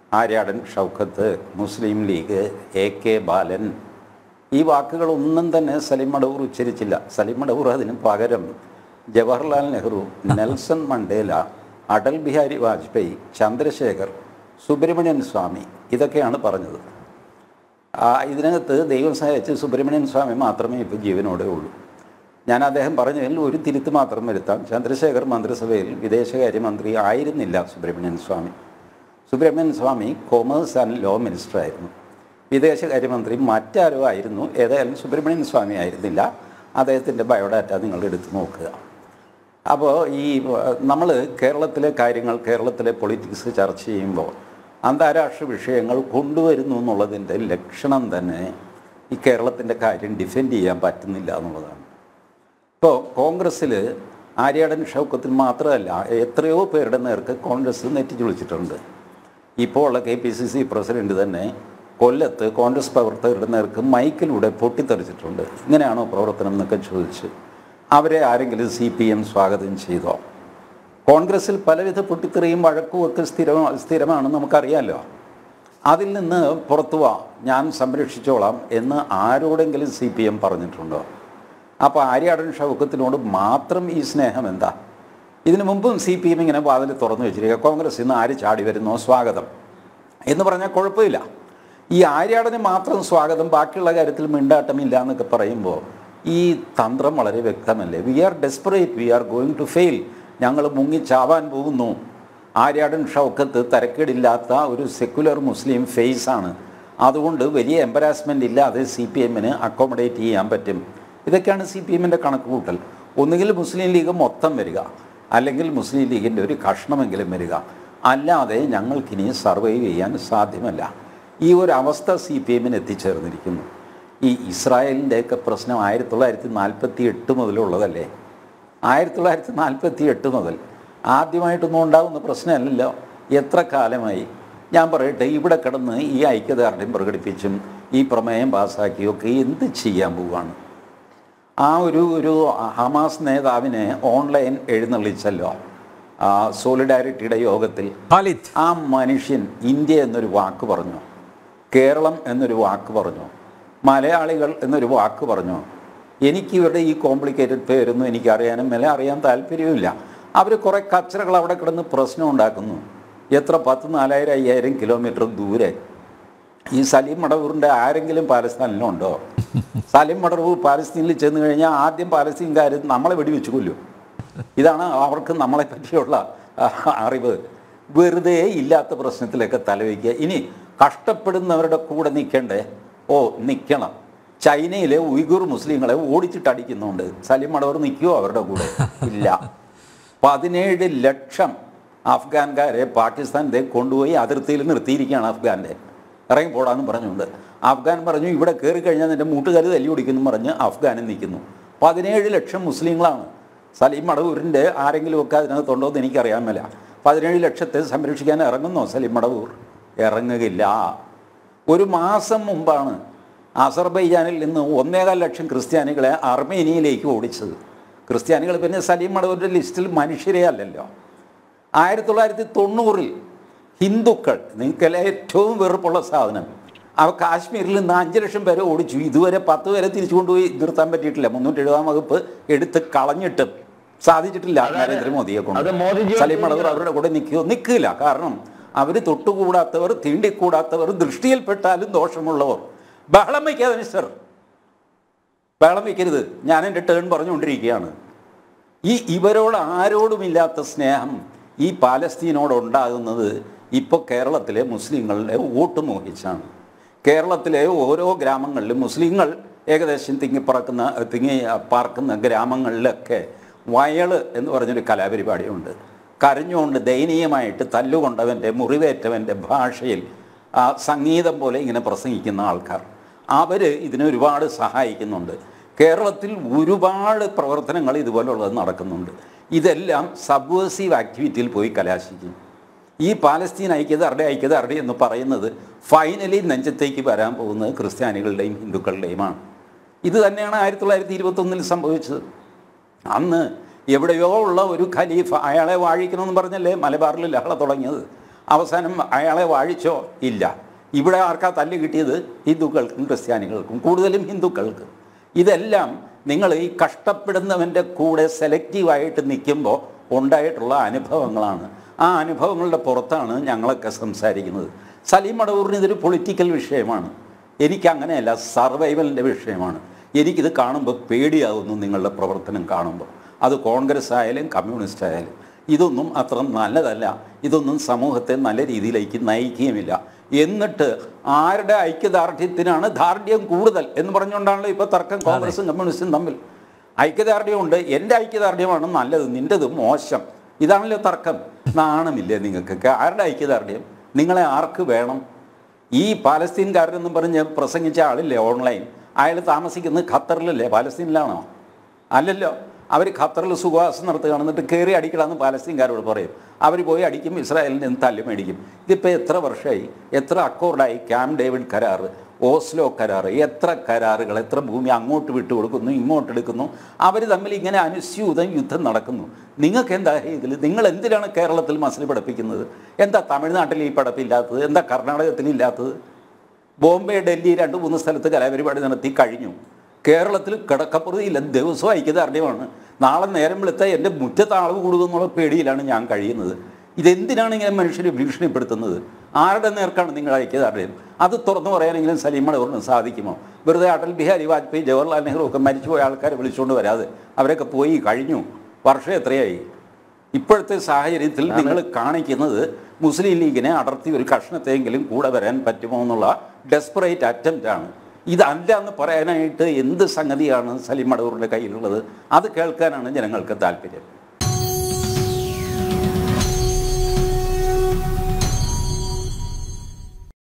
Aryadan Shoukath, Muslim League, AK Balan, ഈ വാക്കുകളൊന്നും തന്നെ സലിം മടവൂർ ഉച്ചരിച്ചില്ല. സലിം മടവൂർ അതിന് പകരം ജവഹർലാൽ നെഹ്റു, നെൽസൺ മണ്ടേല, അടൽ ബിഹാരി വാജ്പേയി, ചന്ദ്രശേഖർ, സുബ്രഹ്മണ്യൻ സ്വാമി ഇതൊക്കെയാണ് പറഞ്ഞത്. ഇതിനകത്ത് ദൈവം സഹായിച്ച് സുബ്രഹ്മണ്യൻ സ്വാമി മാത്രമേ ഇപ്പോൾ ജീവനോടെ ഉള്ളൂ. ഞാൻ അദ്ദേഹം പറഞ്ഞതിൽ ഒരു തിരുത്ത് മാത്രം വരുത്താം. ചന്ദ്രശേഖർ മന്ത്രിസഭയിൽ വിദേശകാര്യമന്ത്രി ആയിരുന്നില്ല Subramanian Swamy. Subramanian Swamy commerce and law minister ആയിരുന്നു. വിദേശകാര്യമന്ത്രി മറ്റാരോ ആയിരുന്നു. ഏതായാലും സുബ്രഹ്മണ്യൻ സ്വാമി ആയിരുന്നില്ല. അദ്ദേഹത്തിൻ്റെ ബയോഡാറ്റ നിങ്ങൾ എടുത്ത് നോക്കുക. അപ്പോൾ നമ്മൾ കേരളത്തിലെ കാര്യങ്ങൾ, കേരളത്തിലെ പൊളിറ്റിക്സ് ചർച്ച ചെയ്യുമ്പോൾ അന്താരാഷ്ട്ര വിഷയങ്ങൾ കൊണ്ടുവരുന്നു എന്നുള്ളതിൻ്റെ ലക്ഷണം തന്നെ ഈ കേരളത്തിൻ്റെ കാര്യം ഡിഫെൻഡ് ചെയ്യാൻ പറ്റുന്നില്ല എന്നുള്ളതാണ്. ഇപ്പോൾ കോൺഗ്രസ്സിൽ ആര്യാടൻ ഷൗക്കത്തിൽ മാത്രമല്ല എത്രയോ പേരുടെ നേർക്ക് കോൺഗ്രസ് നെറ്റിച്ചുളിച്ചിട്ടുണ്ട്. ഇപ്പോൾ ഉള്ള KPCC പ്രസിഡന്റ് തന്നെ കൊല്ലത്ത് കോൺഗ്രസ് പ്രവർത്തകരുടെ നേർക്ക് മൈക്കിലൂടെ പൊട്ടിത്തെറിച്ചിട്ടുണ്ട്. ഇങ്ങനെയാണോ പ്രവർത്തനം എന്നൊക്കെ ചോദിച്ച് അവരെ ആരെങ്കിലും CPM സ്വാഗതം ചെയ്തോ? കോൺഗ്രസ്സിൽ പലവിധ പൊട്ടിത്തെറിയും വഴക്കുമൊക്കെ സ്ഥിരമാണെന്ന് നമുക്കറിയാമല്ലോ. അതിൽ നിന്ന് പുറത്തു വാ, ഞാൻ സംരക്ഷിച്ചോളാം എന്ന് ആരോടെങ്കിലും CPM പറഞ്ഞിട്ടുണ്ടോ? അപ്പോൾ ആര്യാടൻ ഷൗക്കത്തിനോട് മാത്രം ഈ സ്നേഹം എന്താ? ഇതിനു മുമ്പും CPM ഇങ്ങനെ വാതിൽ തുറന്നു വെച്ചിരിക്കുക, കോൺഗ്രസ്സിൽ നിന്ന് ആര് ചാടി വരുന്നോ സ്വാഗതം എന്ന് പറഞ്ഞാൽ കുഴപ്പമില്ല. ഈ ആര്യാടന് മാത്രം സ്വാഗതം, ബാക്കിയുള്ള കാര്യത്തിൽ മിണ്ടാട്ടമില്ല എന്നൊക്കെ പറയുമ്പോൾ ഈ തന്ത്രം വളരെ വ്യക്തമല്ലേ? We are desperate, we are going to fail, ഞങ്ങൾ മുങ്ങിച്ചാവാൻ പോകുന്നു. ആര്യാടൻ ഷൗക്കത്ത് തരക്കേടില്ലാത്ത ഒരു സെക്കുലർ മുസ്ലിം ഫേസാണ്. അതുകൊണ്ട് വലിയ എംബറാസ്മെൻ്റ് ഇല്ലാതെ CPMന് അക്കോമഡേറ്റ് ചെയ്യാൻ പറ്റും. ഇതൊക്കെയാണ് CPMൻ്റെ കണക്ക് കൂട്ടൽ. ഒന്നുകിൽ മുസ്ലിം ലീഗ് മൊത്തം വരിക, അല്ലെങ്കിൽ മുസ്ലിം ലീഗിൻ്റെ ഒരു കഷ്ണമെങ്കിലും വരിക, അല്ലാതെ ഞങ്ങൾക്കിനി സർവൈവ് ചെയ്യാൻ സാധ്യമല്ല. ഈ ഒരു അവസ്ഥ CPMന് എത്തിച്ചേർന്നിരിക്കുന്നു. ഈ ഇസ്രായേലിൻ്റെയൊക്കെ പ്രശ്നം 1948 മുതലുള്ളതല്ലേ? 1948 മുതൽ ആദ്യമായിട്ടൊന്നും ഉണ്ടാകുന്ന പ്രശ്നമല്ലല്ലോ. എത്ര കാലമായി? ഞാൻ പറയട്ടെ, ഇവിടെ കിടന്ന് ഈ ഐക്യദാർഢ്യം പ്രകടിപ്പിച്ചും ഈ പ്രമേയം പാസ്സാക്കിയൊക്കെ എന്ത് ചെയ്യാൻ പോവുകയാണ്? ആ ഒരു ഹമാസ് നേതാവിനെ ഓൺലൈൻ എഴുന്നള്ളിച്ചല്ലോ സോളിഡാരിറ്റിയുടെ യോഗത്തിൽ. ആ മനുഷ്യൻ ഇന്ത്യ എന്നൊരു വാക്ക് പറഞ്ഞു, കേരളം എന്നൊരു വാക്ക് പറഞ്ഞു, മലയാളികൾ എന്നൊരു വാക്ക് പറഞ്ഞു. എനിക്കിവരുടെ ഈ കോംപ്ലിക്കേറ്റഡ് പേരൊന്നും എനിക്കറിയാനും അറിയാൻ താല്പര്യവുമില്ല. അവർ കുറേ കച്ചറകൾ അവിടെ കിടന്ന് പ്രശ്നം ഉണ്ടാക്കുന്നു. എത്ര 10,000-4,000-5,000 കിലോമീറ്റർ ദൂരെ. ഈ സലീം മടവൂറിൻ്റെ ആരെങ്കിലും പാലസ്തീനിലുണ്ടോ? സലീം മടവൂർ പാലസ്തീനിൽ ചെന്ന് കഴിഞ്ഞാൽ ആദ്യം പാലസ്തീൻകാർ നമ്മളെ വെടിവെച്ച് കൊല്ലും. ഇതാണ് അവർക്ക് നമ്മളെ പറ്റിയുള്ള അറിവ്. വെറുതെ ഇല്ലാത്ത പ്രശ്നത്തിലൊക്കെ തലവയ്ക്കുക. ഇനി കഷ്ടപ്പെടുന്നവരുടെ കൂടെ നിൽക്കണ്ടേ? നിൽക്കണം. ചൈനയിലെ ഉയ്ഗുർ മുസ്ലിങ്ങളെ ഓടിച്ചിട്ടടിക്കുന്നുണ്ട്. സലീം മടവൂർ നിൽക്കുമോ അവരുടെ കൂടെ? ഇല്ല. 17 ലക്ഷം അഫ്ഗാൻകാരെ പാകിസ്ഥാൻ്റെ കൊണ്ടുപോയി അതിർത്തിയിൽ നിർത്തിയിരിക്കുകയാണ്. അഫ്ഗാൻ്റെ ഇറങ്ങിപ്പോടാന്ന് പറഞ്ഞുകൊണ്ട് അഫ്ഗാൻ പറഞ്ഞു, ഇവിടെ കയറി കഴിഞ്ഞാൽ എൻ്റെ മൂട്ടുകാര് തല്ലി ഓടിക്കുന്നു പറഞ്ഞ് അഫ്ഗാനിൽ നിൽക്കുന്നു. 17 ലക്ഷം മുസ്ലിങ്ങളാണ്. സലീം മടവൂരിൻ്റെ ആരെങ്കിലുമൊക്കെ അതിനകത്തുണ്ടോ എന്ന് എനിക്കറിയാൻ മേല. 17 ലക്ഷത്തെ സംരക്ഷിക്കാൻ ഇറങ്ങുന്നോ സലീം മടവൂർ? ഇറങ്ങുകയില്ല. ഒരു മാസം മുമ്പാണ് അസർബൈജാനിൽ നിന്ന് 1.25 ലക്ഷം ക്രിസ്ത്യാനികളെ അർമേനിയയിലേക്ക് ഓടിച്ചത്. ക്രിസ്ത്യാനികൾ പിന്നെ സലീം മടവൂരിൻ്റെ ലിസ്റ്റിൽ മനുഷ്യരേ അല്ലല്ലോ. 1990 ഹിന്ദുക്കൾ, നിങ്ങൾക്കെല്ലാം ഏറ്റവും വെറുപ്പുള്ള സാധനം, കാശ്മീരിൽ നിന്ന് 5 ലക്ഷം പേരെ ഓടിച്ചു. ഇതുവരെ 10 പേരെ തിരിച്ചു കൊണ്ടുപോയി നിർത്താൻ പറ്റിയിട്ടില്ല. 370 വകുപ്പ് എടുത്ത് കളഞ്ഞിട്ടും സാധിച്ചിട്ടില്ല നരേന്ദ്രമോദിയെ കൊണ്ട്. സലീം മടവൂർ അവരുടെ കൂടെ നിൽക്കില്ല. കാരണം അവർ തൊട്ടുകൂടാത്തവർ, തീണ്ടിക്കൂടാത്തവർ, ദൃഷ്ടിയിൽപ്പെട്ടാലും ദോഷമുള്ളവർ. ബഹളം വയ്ക്കാതെ മിസ്റ്റർ, ബഹളം വയ്ക്കരുത്. ഞാൻ എൻ്റെ ടേൺ പറഞ്ഞുകൊണ്ടിരിക്കുകയാണ്. ഇവരോട് ആരോടുമില്ലാത്ത സ്നേഹം ഈ പാലസ്തീനോടുണ്ടാകുന്നത് ഇപ്പോൾ കേരളത്തിലെ മുസ്ലിങ്ങളുടെ വോട്ട് മോഹിച്ചാണ്. കേരളത്തിലെ ഓരോ ഗ്രാമങ്ങളിലും മുസ്ലിങ്ങൾ ഏകദേശം തിങ്ങി പാർക്കുന്ന ഗ്രാമങ്ങളിലൊക്കെ വയള് എന്ന് പറഞ്ഞൊരു കലാപരിപാടിയുണ്ട്. കരഞ്ഞുകൊണ്ട് ദയനീയമായിട്ട് തല്ലുകൊണ്ടവൻ്റെ, മുറിവേറ്റവൻ്റെ ഭാഷയിൽ സംഗീതം പോലെ ഇങ്ങനെ പ്രസംഗിക്കുന്ന ആൾക്കാർ, അവർ ഇതിനൊരുപാട് സഹായിക്കുന്നുണ്ട്. കേരളത്തിൽ ഒരുപാട് പ്രവർത്തനങ്ങൾ ഇതുപോലുള്ളത് നടക്കുന്നുണ്ട്. ഇതെല്ലാം സബ്വേഴ്സീവ് ആക്ടിവിറ്റിയിൽ പോയി കലാശിക്കും. ഈ പാലസ്തീൻ ഐക്യത എന്ന് പറയുന്നത് ഫൈനലി നെഞ്ചത്തേക്ക് വരാൻ പോകുന്നത് ക്രിസ്ത്യാനികളുടെയും ഹിന്ദുക്കളുടെയുമാണ്. ഇത് തന്നെയാണ് 1921 സംഭവിച്ചത്. അന്ന് എവിടെയോ ഉള്ള ഒരു ഖലീഫ, അയാളെ വാഴിക്കണമെന്ന് പറഞ്ഞല്ലേ മലബാറിൽ ലഹള തുടങ്ങിയത്. അവസാനം അയാളെ വാഴിച്ചോ? ഇല്ല. ഇവിടെ ആർക്കാ തല്ല് കിട്ടിയത്? ഹിന്ദുക്കൾക്കും ക്രിസ്ത്യാനികൾക്കും, കൂടുതലും ഹിന്ദുക്കൾക്ക്. ഇതെല്ലാം നിങ്ങൾ ഈ കഷ്ടപ്പെടുന്നവൻ്റെ കൂടെ സെലക്റ്റീവായിട്ട് നിൽക്കുമ്പോൾ ഉണ്ടായിട്ടുള്ള അനുഭവങ്ങളാണ്. ആ അനുഭവങ്ങളുടെ പുറത്താണ് ഞങ്ങളൊക്കെ സംസാരിക്കുന്നത്. സലീം മടവൂറിന് ഇതൊരു പൊളിറ്റിക്കൽ വിഷയമാണ്. എനിക്കങ്ങനെയല്ല, സർവൈവലിൻ്റെ വിഷയമാണ്. എനിക്കിത് കാണുമ്പോൾ പേടിയാകുന്നു. നിങ്ങളുടെ പ്രവർത്തനം കാണുമ്പോൾ, അത് കോൺഗ്രസ് ആയാലും കമ്മ്യൂണിസ്റ്റ് ആയാലും, ഇതൊന്നും അത്ര നല്ലതല്ല. ഇതൊന്നും സമൂഹത്തെ നല്ല രീതിയിലേക്ക് നയിക്കുകയുമില്ല. എന്നിട്ട് ആരുടെ ഐക്യദാർഢ്യത്തിനാണ് ദാർഢ്യം കൂടുതൽ എന്ന് പറഞ്ഞുകൊണ്ടാണല്ലോ ഇപ്പോൾ തർക്കം കോൺഗ്രസും കമ്മ്യൂണിസ്റ്റും തമ്മിൽ. ഐക്യദാർഢ്യമുണ്ട്, എൻ്റെ ഐക്യദാർഢ്യമാണ് നല്ലത്, നിൻ്റെത് മോശം, ഇതാണല്ലോ തർക്കം. നാണമില്ലേ നിങ്ങൾക്കൊക്കെ? ആരുടെ ഐക്യദാർഢ്യം? നിങ്ങളെ ആർക്ക് വേണം? ഈ പാലസ്തീൻകാരനെന്നും പറഞ്ഞ് പ്രസംഗിച്ച ആളില്ലേ ഓൺലൈൻ, അയാൾ താമസിക്കുന്നത് ഖത്തറിലല്ലേ? പാലസ്തീനിലാണോ? അല്ലല്ലോ. അവർ ഖത്തറിൽ സുഖവാസം നടത്തുകയാണ്. എന്നിട്ട് കയറി അടിക്കണമെന്ന് പാലസ്തീൻകാരോട് പറയും. അവർ പോയി അടിക്കും, ഇസ്രായേലിൽ നിന്ന് തല്ല് മേടിക്കും. ഇതിപ്പോൾ എത്ര വർഷമായി, എത്ര അക്കോർഡായി? ക്യാമ്പ് ഡേവിഡ് കരാർ, ഓസ്ലോ കരാർ, എത്ര കരാറുകൾ, എത്ര ഭൂമി അങ്ങോട്ട് വിട്ടുകൊടുക്കുന്നു, ഇങ്ങോട്ട് എടുക്കുന്നു. അവർ തമ്മിൽ ഇങ്ങനെ അനുസ്യൂതം യുദ്ധം നടക്കുന്നു. നിങ്ങൾക്ക് എന്താ ഇതിൽ? നിങ്ങൾ എന്തിനാണ് കേരളത്തിൽ മസിൽ പഠിപ്പിക്കുന്നത്? എന്താ തമിഴ്നാട്ടിൽ ഈ പഠിപ്പില്ലാത്തത്? എന്താ കർണാടകത്തിൽ ഇല്ലാത്തത്? ബോംബെ, ഡൽഹി 2-3 സ്ഥലത്ത് കലാപരിപാടി നടത്തി കഴിഞ്ഞു. കേരളത്തിൽ കിടക്കപ്പുറതിയില്ല. ദിവസവും ഐക്യദാർഢ്യമാണ്. നാളെ നേരം വെളുത്താൽ എൻ്റെ മുറ്റത്ത് ആൾ കൂടുമെന്നുള്ള പേടിയിലാണ് ഞാൻ കഴിയുന്നത്. ഇതെന്തിനാണ് ഇങ്ങനെ മനുഷ്യരെ ഭീഷണിപ്പെടുത്തുന്നത്? ആരുടെ നേർക്കാണ് നിങ്ങൾ ഐക്യദാർഢ്യം? അത് തുറന്നു പറയാനെങ്കിലും സലീം മടവൂറിന് സാധിക്കുമോ? വെറുതെ അടൽ ബിഹാരി വാജ്പേയി, ജവഹർലാൽ നെഹ്റു ഒക്കെ മരിച്ചുപോയ ആൾക്കാരെ വിളിച്ചുകൊണ്ട് വരാതെ. അവരൊക്കെ പോയി കഴിഞ്ഞു. വർഷം എത്രയായി? ഇപ്പോഴത്തെ സാഹചര്യത്തിൽ നിങ്ങൾ കാണിക്കുന്നത് മുസ്ലിം ലീഗിനെ അടർത്തി ഒരു കഷ്ണത്തെങ്കിലും കൂടെ വരാൻ പറ്റുമോ എന്നുള്ള ഡെസ്പറേറ്റ് അറ്റംപ്റ്റാണ്. ഇതല്ല എന്ന് പറയാനായിട്ട് എന്ത് സംഗതിയാണ് സലീം മടവൂറിൻ്റെ കയ്യിലുള്ളത്? അത് കേൾക്കാനാണ് ജനങ്ങൾക്ക് താല്പര്യം.